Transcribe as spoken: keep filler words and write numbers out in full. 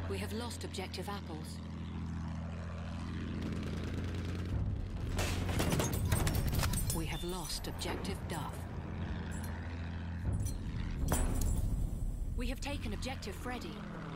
We have lost objective apples. We have lost objective Duff. We have taken objective Freddy.